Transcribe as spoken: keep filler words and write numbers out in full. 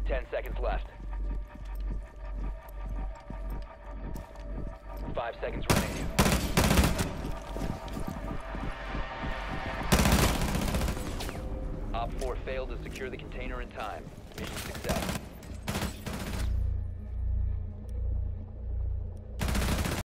Ten seconds left. Five seconds remaining. Op four failed to secure the container in time. Mission success.